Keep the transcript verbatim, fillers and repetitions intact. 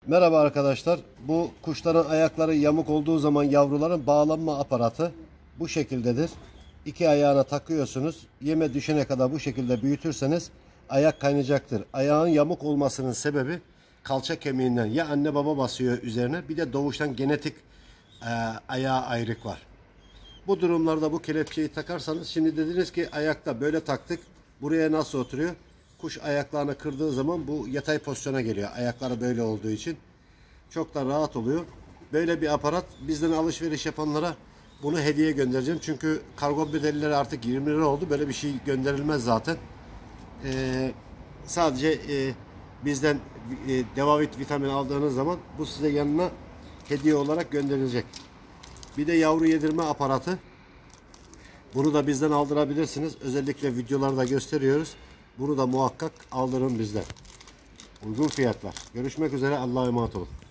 Merhaba arkadaşlar. Bu kuşların ayakları yamuk olduğu zaman yavruların bağlanma aparatı bu şekildedir. İki ayağına takıyorsunuz. Yeme düşene kadar bu şekilde büyütürseniz ayak kaynayacaktır. Ayağın yamuk olmasının sebebi kalça kemiğinden ya anne baba basıyor üzerine, bir de doğuştan genetik e, ayağa ayrık var. Bu durumlarda bu kelepçeyi takarsanız, şimdi dediniz ki ayakta böyle taktık, buraya nasıl oturuyor? Kuş ayaklarını kırdığı zaman bu yatay pozisyona geliyor. Ayakları böyle olduğu için çok da rahat oluyor. Böyle bir aparat, bizden alışveriş yapanlara bunu hediye göndereceğim. Çünkü kargo bedelleri artık yirmi lira oldu. Böyle bir şey gönderilmez zaten. Ee, sadece e, bizden e, Devavit vitamin aldığınız zaman bu size yanına hediye olarak gönderilecek. Bir de yavru yedirme aparatı. Bunu da bizden aldırabilirsiniz. Özellikle videolarda gösteriyoruz. Bunu da muhakkak aldırın bizden. Uygun fiyatlar. Görüşmek üzere. Allah'a emanet olun.